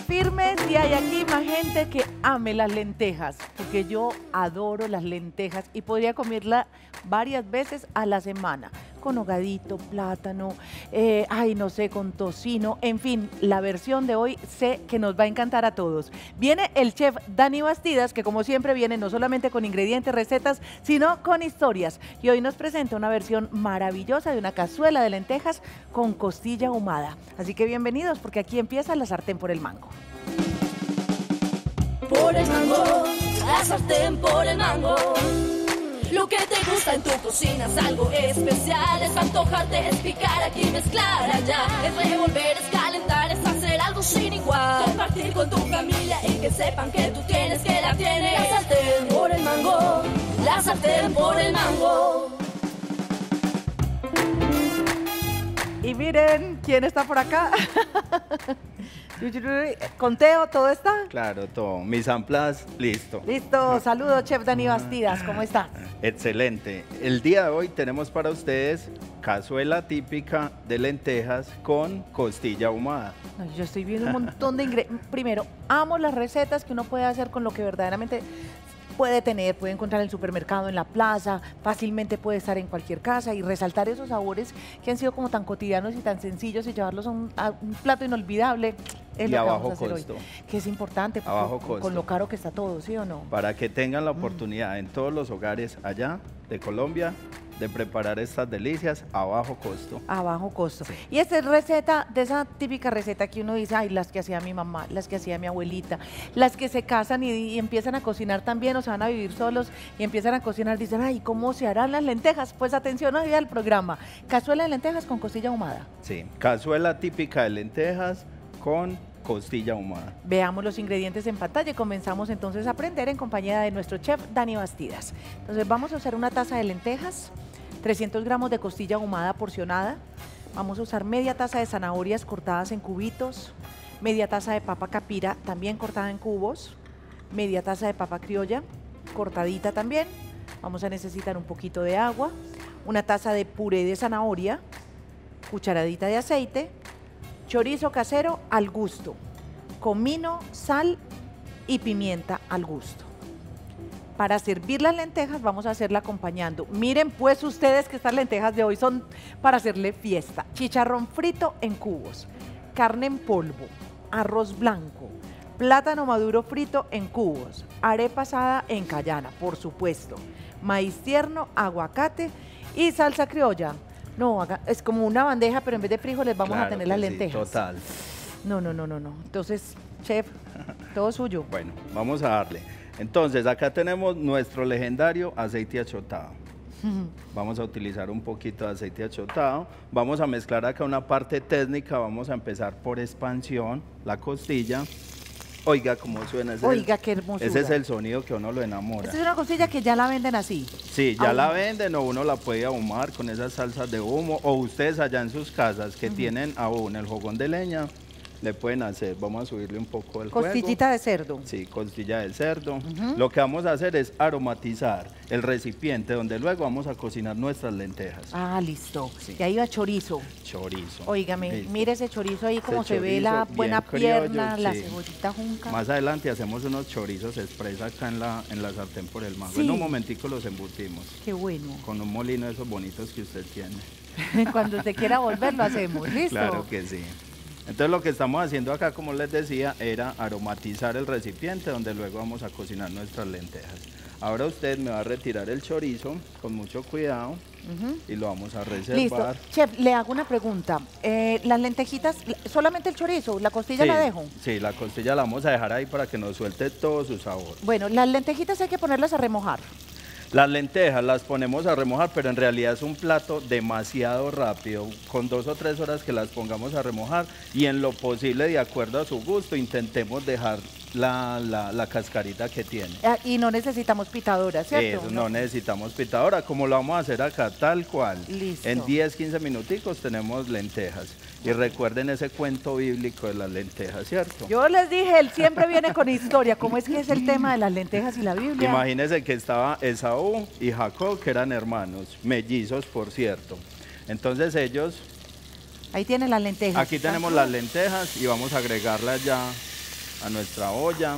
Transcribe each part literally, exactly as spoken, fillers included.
firme si hay aquí más gente que ame las lentejas, porque yo adoro las lentejas y podría comerla varias veces a la semana, con hogadito, plátano, eh, ay, no sé, con tocino, en fin, la versión de hoy sé que nos va a encantar a todos. Viene el chef Dani Bastidas, que como siempre viene no solamente con ingredientes, recetas, sino con historias. Y hoy nos presenta una versión maravillosa de una cazuela de lentejas con costilla ahumada. Así que bienvenidos, porque aquí empieza la sartén por el mango. Por el mango, la sartén por el mango. Lo que te gusta en tu cocina es algo especial. Es antojarte, es picar aquí, mezclar allá. Es revolver, es calentar, es hacer algo sin igual. Compartir con tu familia y que sepan que tú tienes, que la tienes. La sartén por el mango, la sartén por el mango. Y miren, ¿quién está por acá? ¿Conteo? ¿Todo está? Claro, todo. Mis amplas, listo. Listo. Saludos, chef Dani Bastidas. ¿Cómo está? Excelente. El día de hoy tenemos para ustedes cazuela típica de lentejas con costilla ahumada. No, yo estoy viendo un montón de ingredientes. Primero, amo las recetas que uno puede hacer con lo que verdaderamente puede tener, puede encontrar en el supermercado, en la plaza, fácilmente puede estar en cualquier casa y resaltar esos sabores que han sido como tan cotidianos y tan sencillos y llevarlos a un, a un plato inolvidable. Es y lo a que bajo vamos a hacer costo. Hoy, que es importante A bajo con, costo. con lo caro que está todo, ¿sí o no? Para que tengan la oportunidad en todos los hogares allá de Colombia de preparar estas delicias a bajo costo. A bajo costo. Sí. Y esta es receta, de esa típica receta que uno dice, ay, las que hacía mi mamá, las que hacía mi abuelita, las que se casan y, y empiezan a cocinar también o se van a vivir solos y empiezan a cocinar, dicen, ay, ¿cómo se harán las lentejas? Pues atención hoy al programa, cazuela de lentejas con costilla ahumada. Sí, cazuela típica de lentejas con costilla ahumada. Veamos los ingredientes en pantalla y comenzamos entonces a aprender en compañía de nuestro chef Dani Bastidas. Entonces vamos a usar una taza de lentejas, trescientos gramos de costilla ahumada porcionada, vamos a usar media taza de zanahorias cortadas en cubitos, media taza de papa capira también cortada en cubos, media taza de papa criolla cortadita también, vamos a necesitar un poquito de agua, una taza de puré de zanahoria, cucharadita de aceite, chorizo casero al gusto, comino, sal y pimienta al gusto. Para servir las lentejas vamos a hacerla acompañando. Miren pues ustedes que estas lentejas de hoy son para hacerle fiesta. Chicharrón frito en cubos, carne en polvo, arroz blanco, plátano maduro frito en cubos, arepa asada en cayana, por supuesto, maíz tierno, aguacate y salsa criolla. No, es como una bandeja, pero en vez de frijoles vamos Claro a tener que las sí, lentejas. total. No, no, no, no, no. Entonces, chef, todo suyo. Bueno, vamos a darle. Entonces, acá tenemos nuestro legendario aceite achotado. Vamos a utilizar un poquito de aceite achotado. Vamos a mezclar acá una parte técnica. Vamos a empezar por expansión, la costilla. Oiga cómo suena ese. Oiga, qué hermosura. Ese es el sonido que uno lo enamora. Esta es una costilla que ya la venden así. Sí, ya Aún. la venden o uno la puede ahumar con esas salsas de humo. O ustedes allá en sus casas que uh-huh. tienen aún el fogón de leña, le pueden hacer. Vamos a subirle un poco el fuego. Costillita de cerdo. Sí, costilla de cerdo. Uh-huh. Lo que vamos a hacer es aromatizar el recipiente donde luego vamos a cocinar nuestras lentejas. Ah, listo. Sí. Y ahí va chorizo. Chorizo. Óigame, Listo. mire ese chorizo ahí como Ese se ve la chorizo buena bien pierna, criollo, la sí. cebollita junca. Más adelante hacemos unos chorizos express acá en la, en la sartén por el mango. Sí. En un momentico los embutimos. Qué bueno. Con un molino de esos bonitos que usted tiene. Cuando usted quiera volver lo hacemos, ¿listo? Claro que sí. Entonces lo que estamos haciendo acá, como les decía, era aromatizar el recipiente donde luego vamos a cocinar nuestras lentejas. Ahora usted me va a retirar el chorizo con mucho cuidado uh-huh. y lo vamos a reservar. Listo. Chef, le hago una pregunta. Eh, las lentejitas, solamente el chorizo, la costilla sí, la dejo. Sí, la costilla la vamos a dejar ahí para que nos suelte todo su sabor. Bueno, las lentejitas hay que ponerlas a remojar. Las lentejas las ponemos a remojar, pero en realidad es un plato demasiado rápido, con dos o tres horas que las pongamos a remojar y en lo posible, de acuerdo a su gusto, intentemos dejar la, la, la cascarita que tiene. Ah, y no necesitamos pitadora, ¿cierto? Eso, no, no necesitamos pitadora, como lo vamos a hacer acá, tal cual. Listo. En diez, quince minuticos tenemos lentejas. Y recuerden ese cuento bíblico de las lentejas, ¿cierto? Yo les dije, él siempre viene con historia. ¿Cómo es que es el tema de las lentejas y la Biblia? Imagínense que estaba Esaú y Jacob, que eran hermanos, mellizos, por cierto. Entonces ellos... Ahí tienen las lentejas. Aquí tenemos las lentejas y vamos a agregarlas ya a nuestra olla.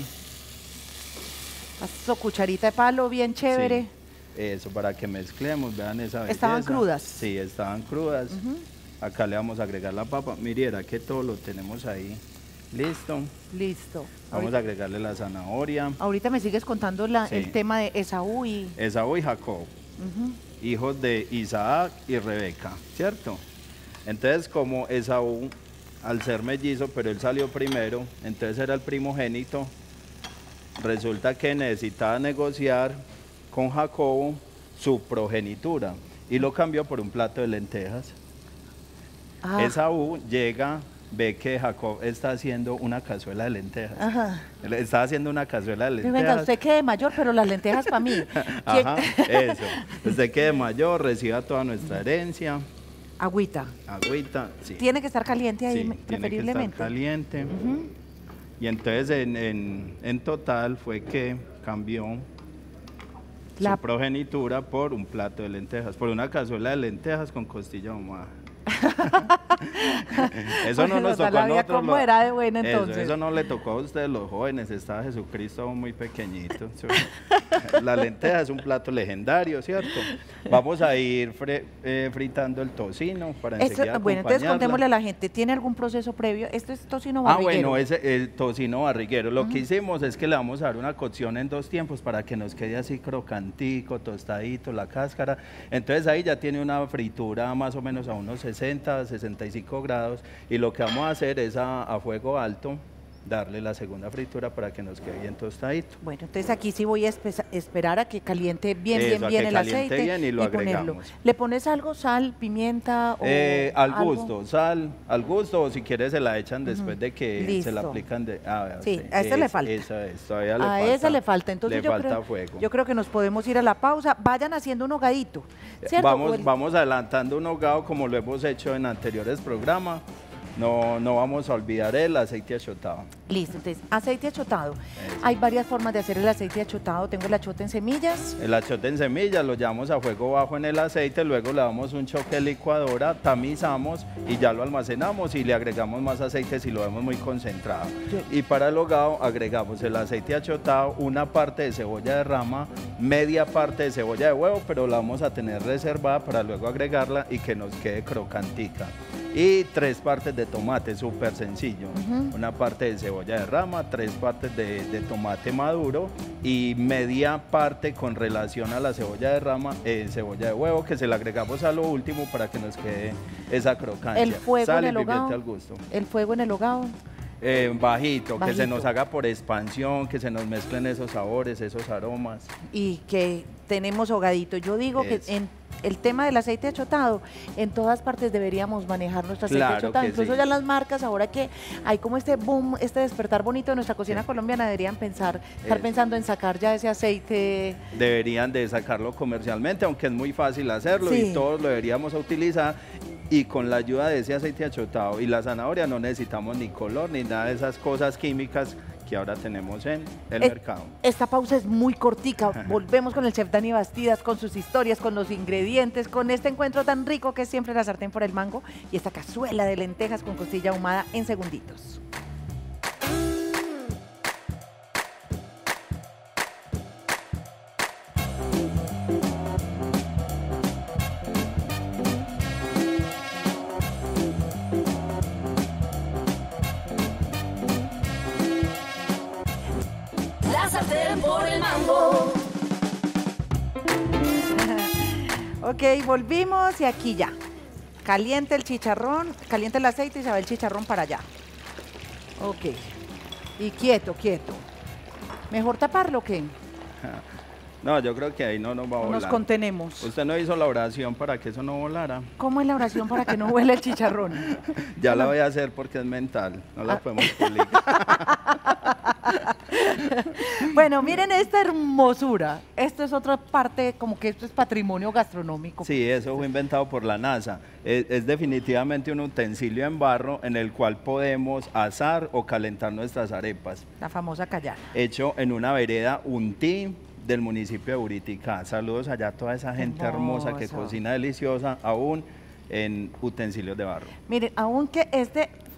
Eso, cucharita de palo, bien chévere. Sí, eso, para que mezclemos, vean esa belleza. ¿Estaban crudas? Sí, estaban crudas. Uh-huh. Acá le vamos a agregar la papa. Miriera que todo lo tenemos ahí. Listo. Listo. Vamos ahorita a agregarle la zanahoria. Ahorita me sigues contando la, sí. el tema de Esaú y... Esaú y Jacob, uh-huh. hijos de Isaac y Rebeca, ¿cierto? Entonces, como Esaú, al ser mellizo, pero él salió primero, entonces era el primogénito, resulta que necesitaba negociar con Jacob su progenitura y lo cambió por un plato de lentejas. Ah. Esaú llega... ve que Jacob está haciendo una cazuela de lentejas. Ajá. Está haciendo una cazuela de lentejas. Venga, usted quede mayor, pero las lentejas para mí. Ajá, eso. Usted quede mayor, reciba toda nuestra herencia. Agüita. Agüita, sí. Tiene que estar caliente ahí, sí, preferiblemente. Tiene que estar caliente. Uh-huh. Y entonces en, en, en total fue que cambió la... su progenitura por un plato de lentejas, por una cazuela de lentejas con costilla ahumada. Eso no nos tocó a nosotros. ¿Cómo era de buena entonces? Eso, eso no le tocó a ustedes los jóvenes, estaba Jesucristo aún muy pequeñito. La lenteja es un plato legendario, ¿cierto? Vamos a ir fre, eh, fritando el tocino para Esto, enseguida bueno, entonces contémosle a la gente, ¿tiene algún proceso previo? Esto es tocino barriguero. Ah, bueno, es el tocino barriguero. Lo uh-huh. que hicimos es que le vamos a dar una cocción en dos tiempos para que nos quede así crocantico, tostadito, la cáscara. Entonces ahí ya tiene una fritura más o menos a unos sesenta, sesenta y cinco grados y lo que vamos a hacer es a, a fuego alto darle la segunda fritura para que nos quede bien tostadito. Bueno, entonces aquí sí voy a esperar a que caliente bien, Eso, bien, bien el aceite bien y lo y agregamos. Ponerlo. ¿Le pones algo, sal, pimienta o eh, Al algo? gusto, sal, al gusto, o si quieres se la echan después uh-huh. de que Listo. se la aplican de... Ah, sí, sí, a ese le falta. Esa es, todavía le a falta. esa le falta, entonces le yo, falta creo, fuego. yo creo que nos podemos ir a la pausa. Vayan haciendo un hogadito, ¿cierto? Vamos, el... vamos adelantando un hogado como lo hemos hecho en anteriores programas. No, no vamos a olvidar el aceite achotado. Listo, entonces, aceite achotado. Eso. Hay varias formas de hacer el aceite achotado. Tengo el achote en semillas. El achote en semillas lo llevamos a fuego bajo en el aceite, luego le damos un choque de licuadora, tamizamos y ya lo almacenamos y le agregamos más aceite si lo vemos muy concentrado. Sí. Y para el hogado agregamos el aceite achotado, una parte de cebolla de rama, media parte de cebolla de huevo, pero la vamos a tener reservada para luego agregarla y que nos quede crocantica. Y tres partes de tomate, súper sencillo. Uh-huh. Una parte de cebolla de rama, tres partes de, de tomate maduro y media parte con relación a la cebolla de rama, eh, cebolla de huevo, que se le agregamos a lo último para que nos quede esa crocancia. El fuego Sal en el y pimienta hogado. al gusto. El fuego en el hogado. Eh, bajito, bajito, que se nos haga por expansión, que se nos mezclen esos sabores, esos aromas. Y que tenemos hogadito. Yo digo es. que en el tema del aceite achotado, en todas partes deberíamos manejar nuestro aceite claro achotado. Incluso sí. ya las marcas, ahora que hay como este boom, este despertar bonito de nuestra cocina sí. colombiana, deberían pensar, estar es. pensando en sacar ya ese aceite. Deberían de sacarlo comercialmente, aunque es muy fácil hacerlo sí. y todos lo deberíamos utilizar. Y con la ayuda de ese aceite achotado y la zanahoria no necesitamos ni color ni nada de esas cosas químicas que ahora tenemos en el es, mercado. Esta pausa es muy cortica. Volvemos con el chef Dani Bastidas, con sus historias, con los ingredientes, con este encuentro tan rico que es siempre la sartén por el mango y esta cazuela de lentejas con costilla ahumada en segunditos. Por el mango. Ok, volvimos y aquí ya. Caliente el chicharrón, caliente el aceite y se va el chicharrón para allá. Ok. Y quieto, quieto. ¿Mejor taparlo o qué? No, yo creo que ahí no nos va a volar. Nos contenemos. ¿Usted no hizo la oración para que eso no volara? ¿Cómo es la oración para que no vuele el chicharrón? Ya la voy a hacer porque es mental, no la ah. podemos publicar. Bueno, miren esta hermosura. Esto es otra parte, como que esto es patrimonio gastronómico. Sí, eso fue inventado por la NASA. Es, es definitivamente un utensilio en barro en el cual podemos asar o calentar nuestras arepas. La famosa callana. Hecho en una vereda Untí del municipio de Buriticá. Saludos allá a toda esa gente hermosa, hermosa que cocina deliciosa, aún en utensilios de barro. Miren, aunque este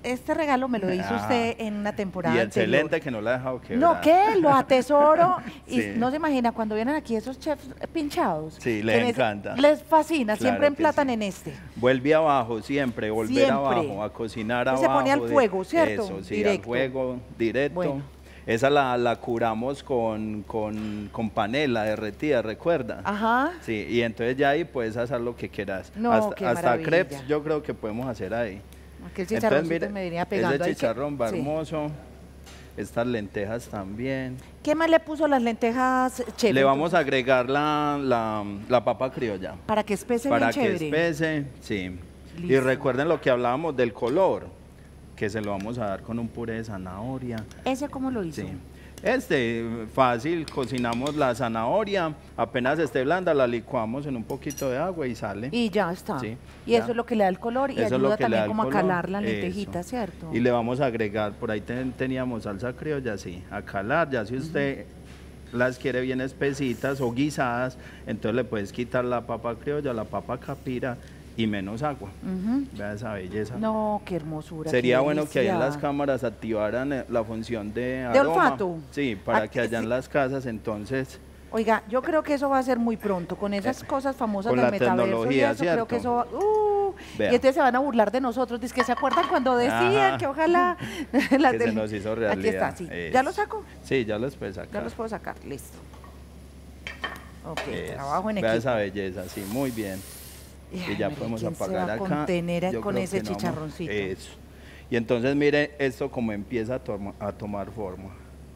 este regalo me lo hizo Ajá. usted en una temporada Y anterior. excelente que no la ha dejado quebrar. No, ¿qué? Lo atesoro. Y Sí. no se imagina, cuando vienen aquí esos chefs pinchados. Sí, les que nece- encanta. Les fascina, Claro siempre que emplatan sí. en este. Vuelve abajo siempre, volver Siempre. abajo, a cocinar Se abajo. pone al de- fuego, ¿cierto? Eso, sí, Directo. al fuego, directo. Bueno. Esa la, la curamos con, con, con panela derretida, ¿recuerda? Ajá. Sí, y entonces ya ahí puedes hacer lo que quieras. No, hasta qué hasta maravilla. crepes yo creo que podemos hacer ahí. Aquel Entonces, chicharroncito mire, me venía pegando. ese ahí que- chicharrón va sí. hermoso. Estas lentejas también. ¿Qué más le puso las lentejas, chef? Le vamos a entonces? agregar la, la, la papa criolla. Para que espese Para bien que chévere. espese, sí. Y Listo. recuerden lo que hablábamos del color, que se lo vamos a dar con un puré de zanahoria. ¿Ese cómo lo hizo? Sí. Este, fácil, cocinamos la zanahoria, apenas esté blanda, la licuamos en un poquito de agua y sale. Y ya está. Sí, y ya. eso es lo que le da el color y Eso es ayuda lo que le también da el como a color. calar la Eso. lentejita, ¿cierto? Y le vamos a agregar, por ahí ten- teníamos salsa criolla, sí, a calar, ya si usted las quiere bien espesitas o guisadas, entonces le puedes quitar la papa criolla, la papa capira y menos agua. Ujú. Vea esa belleza. No, qué hermosura. Sería qué bueno que ahí en las delicia. cámaras activaran eh, la función de ¿De aroma. olfato? Sí, para Ah, que allá sí. en las casas entonces Oiga, yo creo que eso va a ser muy pronto, con esas cosas famosas con del la metaverso y tecnología, eso, creo que eso ¿cierto? va... Uh, Vea. y entonces se van a burlar de nosotros, dice que se acuerdan cuando decían Ajá. que ojalá... las que se del- nos hizo Aquí realidad. está, sí. Eso. ¿Ya lo saco? Sí, ya los puedes Ya sacar. los puedo sacar, listo. Ok, Eso. trabajo en Vea equipo. esa belleza, sí, muy bien. Ay, Y ya María, podemos ¿quién se apagar va a acá. contener Yo con creo ese que no vamos- chicharroncito? Eso. Y entonces mire esto como empieza a, toma- a tomar forma.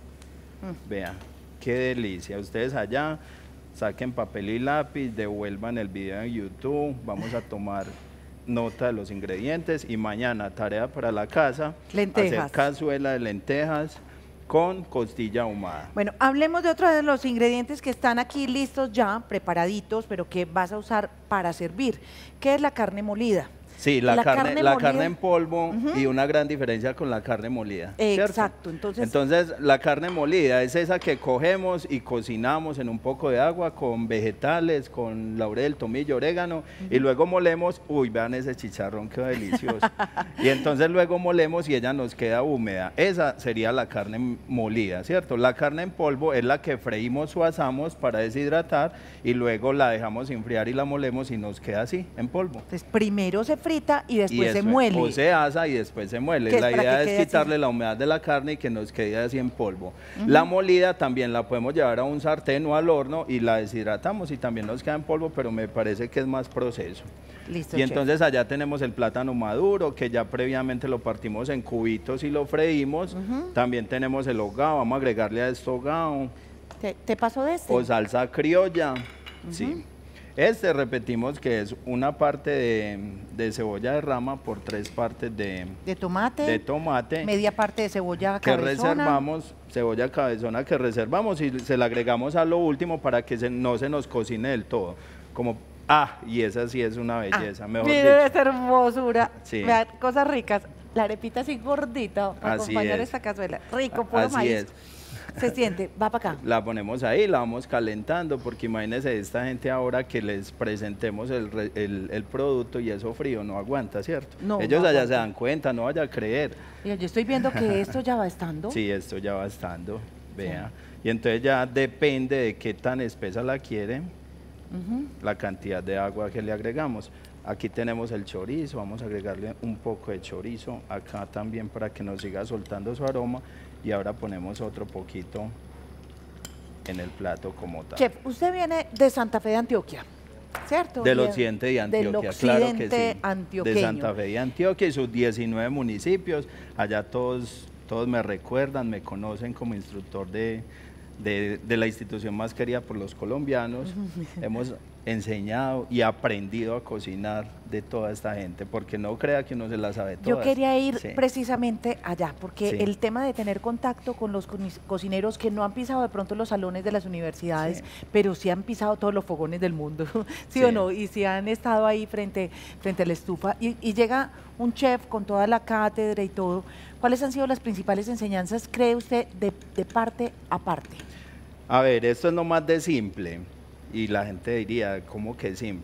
Mm. Vea, qué delicia. Ustedes allá saquen papel y lápiz, devuelvan el video en YouTube, vamos a tomar nota de los ingredientes y mañana tarea para la casa, Lentejas. hacer cazuela de lentejas con costilla ahumada. Bueno, hablemos de otro de los ingredientes que están aquí listos ya, preparaditos, pero que vas a usar para servir, que es la carne molida. Sí, la, La carne, carne la molida. carne en polvo Ujú. y una gran diferencia con la carne molida. ¿cierto? Exacto, entonces- Entonces, la carne molida es esa que cogemos y cocinamos en un poco de agua con vegetales, con laurel, tomillo, orégano, y luego molemos. Uy, vean ese chicharrón, qué delicioso. Y entonces luego molemos y ella nos queda húmeda. Esa sería la carne molida, ¿cierto? La carne en polvo es la que freímos o asamos para deshidratar y luego la dejamos enfriar y la molemos y nos queda así, en polvo. Entonces, primero se frita y Y después se eso, muele. O se asa y después se muele. Que es La para idea que es quede así. quitarle la humedad de la carne y que nos quede así en polvo. La molida también la podemos llevar a un sartén o al horno y la deshidratamos y también nos queda en polvo, pero me parece que es más proceso. Listo, Y chef. entonces allá tenemos el plátano maduro, que ya previamente lo partimos en cubitos y lo freímos. También tenemos el hogao, vamos a agregarle a esto hogao. ¿Te, te paso de este? O salsa criolla, sí. Este repetimos que es una parte de, de cebolla de rama por tres partes de, de tomate, de tomate media parte de cebolla que cabezona. reservamos, cebolla cabezona que reservamos y se la agregamos a lo último para que se- no se nos cocine del todo. Como, ah, y esa sí es una belleza, mejor Miren dicho. esta hermosura. Sí. Vean, cosas ricas. La arepita así gordita para Así acompañar es. esta cazuela. Rico, puro Así maíz. es. Se siente, va para acá. La ponemos ahí, la vamos calentando, porque imagínense esta gente ahora que les presentemos el, re- el- el producto y eso frío no aguanta, ¿cierto? No, Ellos no allá aguanta. se dan cuenta, no vaya a creer. Mira, yo estoy viendo que esto ya va estando. Sí, esto ya va estando, vea. Y entonces ya depende de qué tan espesa la quiere, Ujú. la cantidad de agua que le agregamos. Aquí tenemos el chorizo, vamos a agregarle un poco de chorizo acá también para que nos siga soltando su aroma. Y ahora ponemos otro poquito en el plato como tal. Chef, usted viene de Santa Fe de Antioquia, ¿cierto? Del Bien. occidente de Antioquia, Del claro que occidente sí. antioqueño. De Santa Fe de Antioquia y sus diecinueve municipios. Allá todos, todos me recuerdan, me conocen como instructor de, de, de la institución más querida por los colombianos. Hemos enseñado y aprendido a cocinar de toda esta gente, porque no crea que uno se la sabe todas. Yo quería ir Sí. precisamente allá, porque Sí. el tema de tener contacto con los coni- cocineros que no han pisado de pronto los salones de las universidades, Sí. pero sí han pisado todos los fogones del mundo, ¿sí, Sí. o no? Y sí han estado ahí frente, frente a la estufa, y, y llega un chef con toda la cátedra y todo. ¿Cuáles han sido las principales enseñanzas, cree usted, de, de parte a parte? A ver, esto es no más de simple. Y la gente diría, ¿cómo que simple?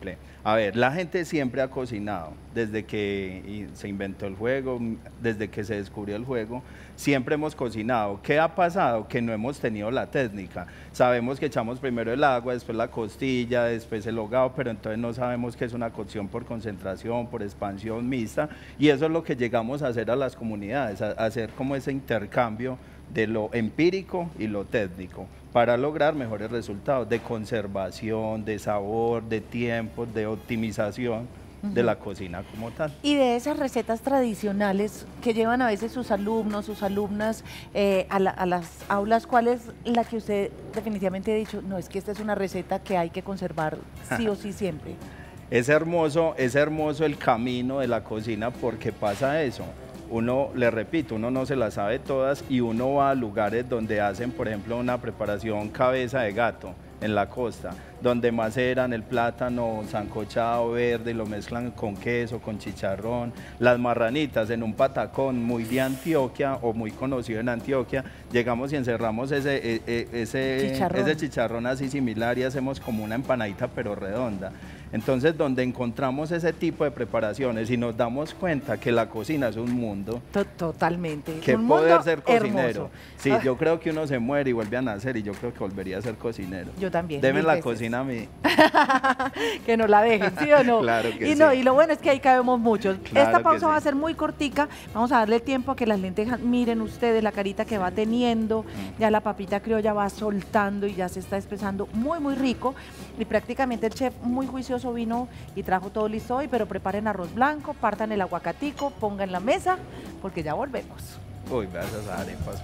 A ver, la gente siempre ha cocinado, desde que se inventó el juego, desde que se descubrió el juego, siempre hemos cocinado. ¿Qué ha pasado? Que no hemos tenido la técnica. Sabemos que echamos primero el agua, después la costilla, después el hogado, pero entonces no sabemos qué es una cocción por concentración, por expansión mixta, y eso es lo que llegamos a hacer a las comunidades, a, a hacer como ese intercambio de lo empírico y lo técnico, para lograr mejores resultados de conservación, de sabor, de tiempo, de optimización uh-huh. de la cocina como tal. Y de esas recetas tradicionales que llevan a veces sus alumnos, sus alumnas eh, a, la, a las aulas, ¿cuál es la que usted definitivamente ha dicho, no, es que esta es una receta que hay que conservar sí o sí siempre? Es hermoso, es hermoso el camino de la cocina porque pasa eso. Uno, le repito, uno no se las sabe todas y uno va a lugares donde hacen, por ejemplo, una preparación cabeza de gato en la costa, donde maceran el plátano sancochado verde y lo mezclan con queso, con chicharrón, las marranitas en un patacón muy de Antioquia o muy conocido en Antioquia, llegamos y encerramos ese, ese, ese, chicharrón. ese chicharrón así similar y hacemos como una empanadita pero redonda. Entonces, donde encontramos ese tipo de preparaciones y nos damos cuenta que la cocina es un mundo. Totalmente. Que un poder mundo ser cocinero. Hermoso. Sí, Ah. yo creo que uno se muere y vuelve a nacer y yo creo que volvería a ser cocinero. Yo también. Deme la veces. cocina a mí. Que nos la dejen, ¿sí o no? Claro que y sí. no, y lo bueno es que ahí cabemos muchos. Claro Esta que pausa sí. va a ser muy cortica. Vamos a darle tiempo a que las lentejas, miren ustedes la carita que va teniendo. Mm. Ya la papita criolla va soltando y ya se está espesando muy, muy rico. Y prácticamente el chef muy juicioso vino y trajo todo listo hoy, pero preparen arroz blanco, partan el aguacatico, pongan en la mesa, porque ya volvemos. Uy, veas esas arepas.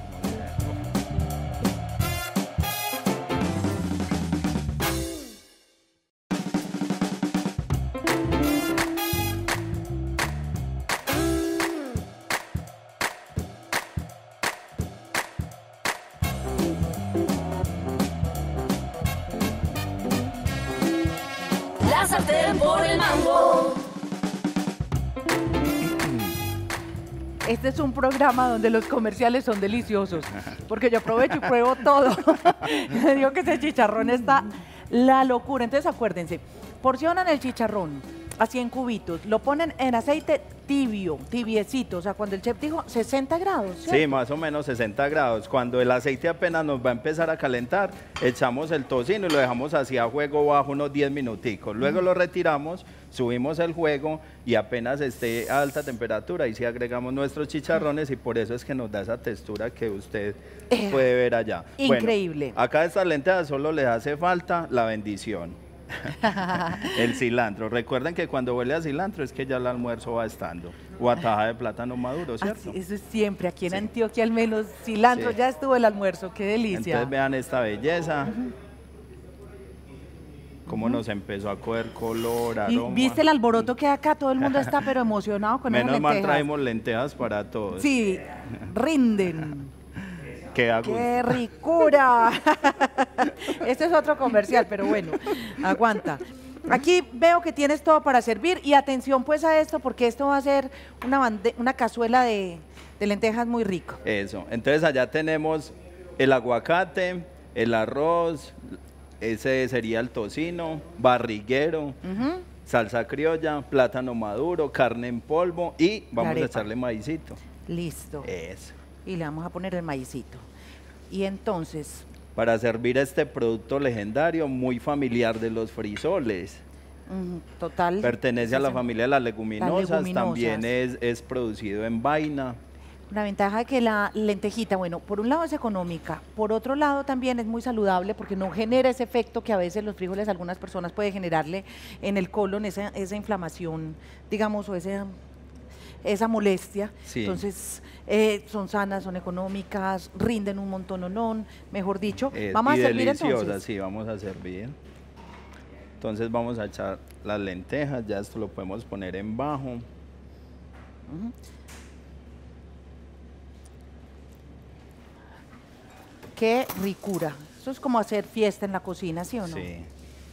La sartén por el mango. Este es un programa donde los comerciales son deliciosos, porque yo aprovecho y pruebo todo. Yo digo que ese chicharrón está la locura. Entonces acuérdense, porcionan el chicharrón así en cubitos, lo ponen en aceite tibio, tibiecito, o sea, cuando el chef dijo sesenta grados, ¿cierto? Sí, más o menos sesenta grados. Cuando el aceite apenas nos va a empezar a calentar, echamos el tocino y lo dejamos así a fuego bajo unos diez minuticos. Luego mm. lo retiramos, subimos el fuego y apenas esté a alta temperatura, ahí sí agregamos nuestros chicharrones y por eso es que nos da esa textura que usted eh, puede ver allá. Increíble. Bueno, acá a estas lentejas solo les hace falta la bendición. El cilantro. Recuerden que cuando huele a cilantro es que ya el almuerzo va estando. O a taja de plátano maduro, ¿cierto? Así, eso es siempre. Aquí en sí. Antioquia al menos cilantro, sí. Ya estuvo el almuerzo. Qué delicia. Entonces vean esta belleza. Uh-huh. Cómo uh-huh. nos empezó a coger color, aroma. ¿Y viste el alboroto que acá? Todo el mundo está pero emocionado con esas lentejas. Menos mal traemos lentejas para todos. Sí, rinden. ¡Qué, ¡Qué ricura! Este es otro comercial, pero bueno, aguanta. Aquí veo que tienes todo para servir y atención pues a esto porque esto va a ser una, bande una cazuela de, de lentejas muy rico. Eso, entonces allá tenemos el aguacate, el arroz, ese sería el tocino, barriguero, uh-huh. salsa criolla, plátano maduro, carne en polvo y vamos a echarle maicito. Listo. Eso. Y le vamos a poner el maicito. Y entonces... Para servir este producto legendario, muy familiar de los frisoles. Mm, total. Pertenece sí, a la sí. familia de las leguminosas, las leguminosas. También es, es producido en vaina. La ventaja de que la lentejita, bueno, por un lado es económica, por otro lado también es muy saludable porque no genera ese efecto que a veces los frijoles a algunas personas puede generarle en el colon, esa, esa inflamación, digamos, o ese... esa molestia, sí. Entonces eh, son sanas, son económicas, rinden un montón o no, mejor dicho. Eh, vamos y a servir deliciosas, entonces. Sí, vamos a servir. Entonces vamos a echar las lentejas, ya esto lo podemos poner en bajo. Uh-huh. Qué ricura. Eso es como hacer fiesta en la cocina, ¿sí o no? Sí.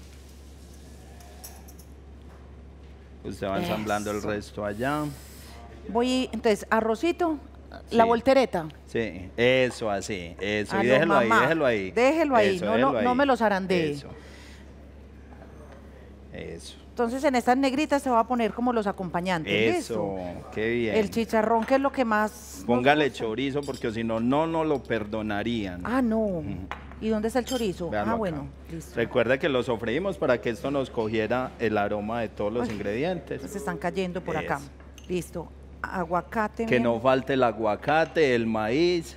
Usted va ensamblando el resto allá. Voy, entonces, arrocito, sí. La voltereta. Sí, eso así, eso. A y déjelo mamá. ahí, déjelo ahí. Déjelo ahí, eso, no, déjelo lo, ahí. no me los zarandee. Eso. Eso. Entonces en estas negritas se va a poner como los acompañantes. Eso, ¿listo? qué bien. El chicharrón, que es lo que más... Póngale chorizo porque si no, no nos lo perdonarían. Ah, no. ¿Y dónde está el chorizo? Véanlo Ah, acá. bueno, listo. Recuerda que lo sofreímos para que esto nos cogiera el aroma de todos los Ay, ingredientes. Se están cayendo por acá. Eso. Listo. Aguacate. Que bien. no falte el aguacate, el maíz.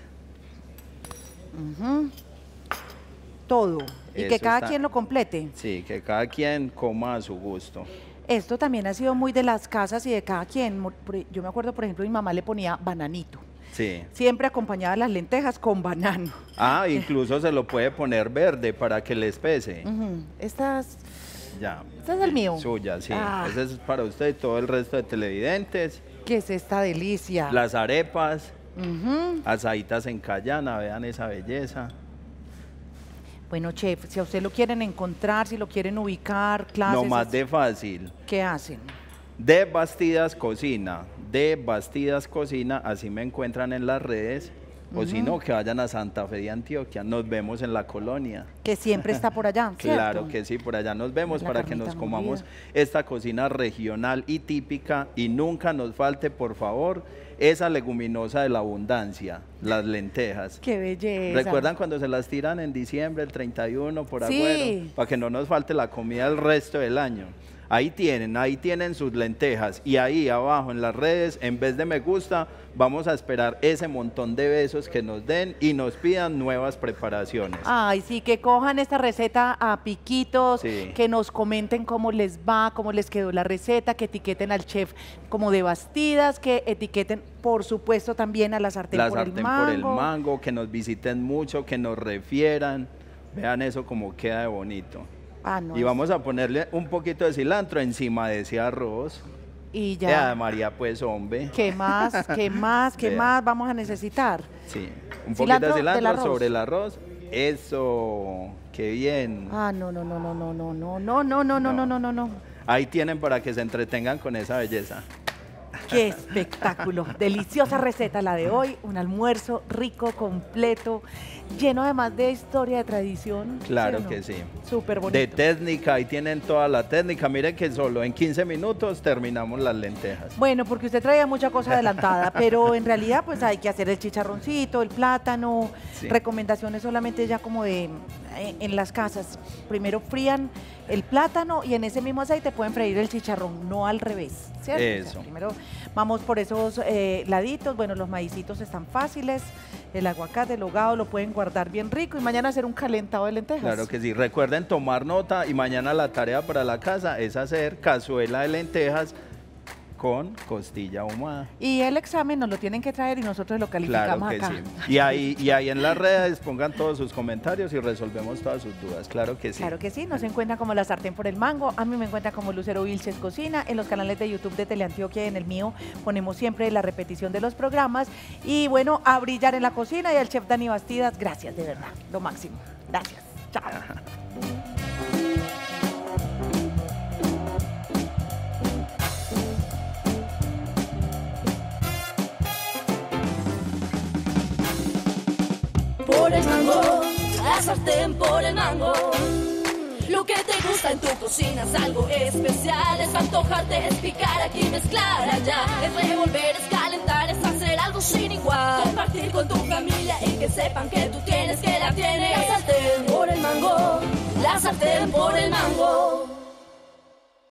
Ujú. Todo. Y que Eso cada está- quien lo complete. Sí, que cada quien coma a su gusto. Esto también ha sido muy de las casas y de cada quien. Mo- por- Yo me acuerdo, por ejemplo, mi mamá le ponía bananito. Sí. Siempre acompañaba las lentejas con banano. Ah, incluso se lo puede poner verde para que le espese. Ujú. Estas, Ya. este es el mío. Suya, sí. Ah, Ese es para usted y todo el resto de televidentes. ¿qué es esta delicia? Las arepas, Ujú. asaditas en cayana, vean esa belleza. Bueno, chef, si a usted lo quieren encontrar, si lo quieren ubicar, clases, No más de fácil. ¿qué hacen? De Bastidas Cocina, de Bastidas Cocina, así me encuentran en las redes. O si no, que vayan a Santa Fe de Antioquia. Nos vemos en la colonia. Que siempre está por allá, ¿cierto? Claro que sí, por allá nos vemos La para que carnita nos comamos molida. esta cocina regional y típica y nunca nos falte, por favor, esa leguminosa de la abundancia, las lentejas. Qué belleza. ¿Recuerdan cuando se las tiran en diciembre, el treinta y uno, por Sí. Agüero? Para que no nos falte la comida el resto del año. Ahí tienen, ahí tienen sus lentejas y ahí abajo en las redes, en vez de me gusta, vamos a esperar ese montón de besos que nos den y nos pidan nuevas preparaciones. Ay, sí, que cojan esta receta a piquitos, Sí. que nos comenten cómo les va, cómo les quedó la receta, que etiqueten al chef como de Bastidas, que etiqueten, por supuesto, también a la sartén, La por, sartén el mango. por el mango, que nos visiten mucho, que nos refieran. Vean eso como queda de bonito. Ah, no, Y es- vamos a ponerle un poquito de cilantro encima de ese arroz. Y Ya, ya. María, pues, hombre. ¿Qué más? ¿Qué más? ¿Qué Vea. más vamos a necesitar? Sí, un poquito Cilantro de del cilantro arroz. sobre el arroz. Eso, qué bien. Ah, no, no, no, no, no, no, no, no, no, no, no, no, no, no, no. Ahí tienen para que se entretengan con esa belleza. ¡Qué espectáculo! Deliciosa receta la de hoy, un almuerzo rico, completo, lleno además de historia, de tradición. Claro o no? que sí. Súper bonito. De técnica, ahí tienen toda la técnica. Miren que solo en quince minutos terminamos las lentejas. Bueno, porque usted traía mucha cosa adelantada, pero en realidad pues hay que hacer el chicharroncito, el plátano, Sí. recomendaciones solamente ya como de eh, en las casas. Primero frían el plátano y en ese mismo aceite pueden freír el chicharrón, no al revés, ¿cierto? O sea, Eso. primero vamos por esos eh, laditos, bueno, los maicitos están fáciles, el aguacate, el hogado lo pueden guardar bien rico y mañana hacer un calentado de lentejas. Claro que sí. Recuerden tomar nota y mañana la tarea para la casa es hacer cazuela de lentejas con costilla ahumada. Y el examen nos lo tienen que traer y nosotros lo calificamos Claro que acá. sí. Y ahí, y ahí en las redes pongan todos sus comentarios y resolvemos todas sus dudas. Claro que sí. Claro que sí, nos encuentran como La Sartén por el Mango, a mí me encuentran como Lucero Vilches Cocina, en los canales de YouTube de Teleantioquia y en el mío ponemos siempre la repetición de los programas y bueno, a brillar en la cocina y al chef Dani Bastidas, gracias de verdad, lo máximo, gracias, chao. Por el mango, la sartén por el mango. Lo que te gusta en tu cocina es algo especial. Es antojarte, es picar aquí, mezclar allá. Es revolver, es calentar, es hacer algo sin igual. Compartir con tu familia y que sepan que tú tienes, que la tienes. La sartén por el mango, la sartén por el mango.